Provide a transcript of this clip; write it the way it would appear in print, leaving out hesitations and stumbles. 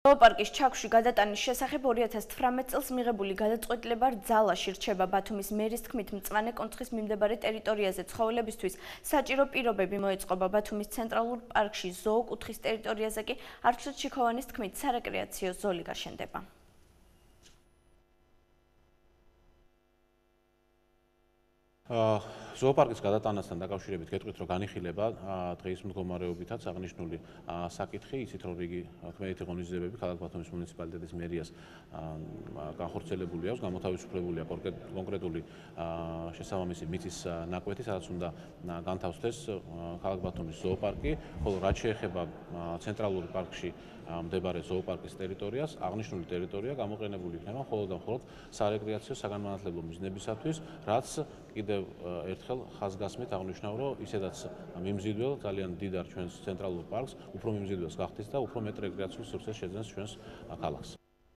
ზოოპარკის ჩაქვში გადატანის შესახებ 2018 წელს მიღებული გადაწყვეტილება ძალაში რჩება. ბათუმის მერის თქმით, მწვანე კონცხის მიმდებარე ტერიტორიაზე ცხოველებისთვის საჭირო პირობები მოეწყობა. ბათუმის ცენტრალურ პარკში ზოოკუთხის ტერიტორიაზე კი არჩილ ჩიქოვანის თქმით, სარეკრეაციო ზოლი გაშენდება. ზოოპარკის გადატანასთან დაკავშირებით გეტყვით, რომ განიხილება დღეის მდგომარეობითაც აღნიშნული საკითხი, იცით, რომ რიგი ქმედითი ღონისძიებები ქალაქ ბათუმის მუნიციპალიტეტის მერიას განხორციელებული აქვს, გამოთავისუფლებულია კონკრეტული შესაბამისი მიწის ნაკვეთი, სადაც უნდა განთავსდეს ქალაქ ბათუმის ზოოპარკი, ხოლო რაც შეეხება ცენტრალური პარკში მდებარე ზოოპარკის ტერიტორიას, აღნიშნული ტერიტორია გამოყენებული იქნება მხოლოდ და მხოლოდ სარეკრეაციო საგანმანათლებლო მიზნებისათვის, რაც კიდევ ერთხელ ხაზგასმით აღნიშნავ, რომ ისედაც მიმზიდველ ძალიან დიდარ ჩვენს ცენტრალურ პარკს, უფრო მიმზიდველს გახდის და უფრო მეტ რეკრეაციულ სივრცეს შეძენს ჩვენს ქალაქს.